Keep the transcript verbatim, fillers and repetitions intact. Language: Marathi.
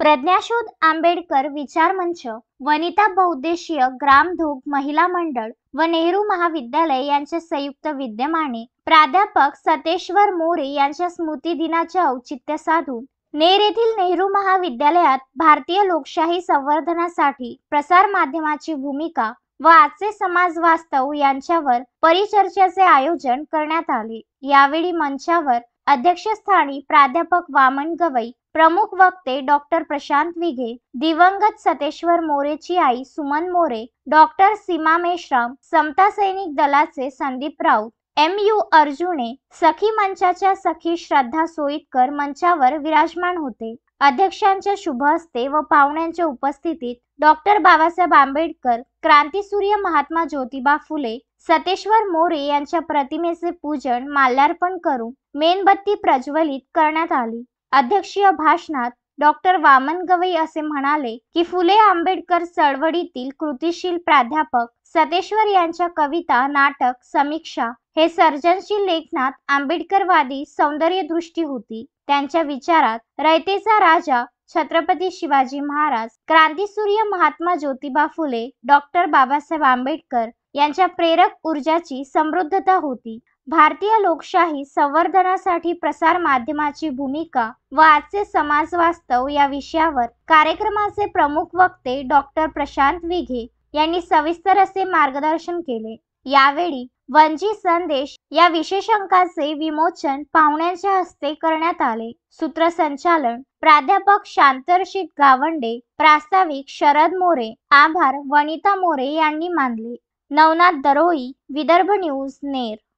प्रज्ञाशोध आंबेडकर विचार मंच, वनिता बहुउद्देशीय ग्रामधोग महिला मंडळ व नेहरू महाविद्यालय यांच्या संयुक्त विद्यमाने प्राध्यापक सतेश्वर मोरे यांच्या स्मृती दिनाचे औचित्य साधून नेर येथील नेहरू महाविद्यालयात भारतीय लोकशाही संवर्धनासाठी प्रसार माध्यमाची भूमिका व आजचे समाज वास्तव यांच्यावर परिचर्चेचे आयोजन करण्यात आले। यावेळी मंचावर अध्यक्षस्थानी प्राध्यापक वामन गवई, प्रमुख वक्ते डॉक्टर प्रशांत विघे, दिवंगत सतेश्वर मोरेची आई सुमन मोरे, डॉक्टर सीमा मेश्राम, समता सैनिक दलाचे संदीप राऊत, एम यू अर्जुने, सखी मंचाच्या सखी श्रद्धा सोईतकर मंचावर विराजमान होते। अध्यक्षांच्या शुभ हस्ते व पाहुण्यांच्या उपस्थितीत डॉक्टर बाबासाहेब आंबेडकर, क्रांतीसूर्य महात्मा ज्योतिबा फुले, सतेश्वर मोरे यांच्या प्रतिमेचे पूजन माल्यार्पण करून मेणबत्ती प्रज्वलित करण्यात आली। अध्यक्षीय भाषणात डॉक्टर वामन गवई असे म्हणाले की फुले आंबेडकर चळवळीतील कृतिशील प्राध्यापक सतेश्वर यांच्या कविता, नाटक, समीक्षा हे सर्जनशील लेखनात आंबेडकरवादी सौंदर्यदृष्टी होती। त्यांच्या विचारात रयतेचा राजा छत्रपती शिवाजी महाराज, क्रांतीसूर्य महात्मा ज्योतिबा फुले, डॉक्टर बाबासाहेब आंबेडकर यांच्या प्रेरक ऊर्जाची समृद्धता होती। भारतीय लोकशाही संवर्धनासाठी प्रसार माध्यमाची भूमिका व आजचे समाज वास्तव या विषयावर कार्यक्रमाचे प्रमुख वक्ते डॉक्टर प्रशांत विघे यांनी सविस्तर असे मार्गदर्शन केले। यावेळी वंजी संदेश या विशेषांकाचे विमोचन पाहुण्यांच्या हस्ते करण्यात आले। सूत्रसंचालन प्राध्यापक शांतरशीत गावंडे, प्रास्ताविक शरद मोरे, आभार वनिता मोरे यांनी मानले। नवनाथ दरोई, विदर्भ न्यूज, नेर।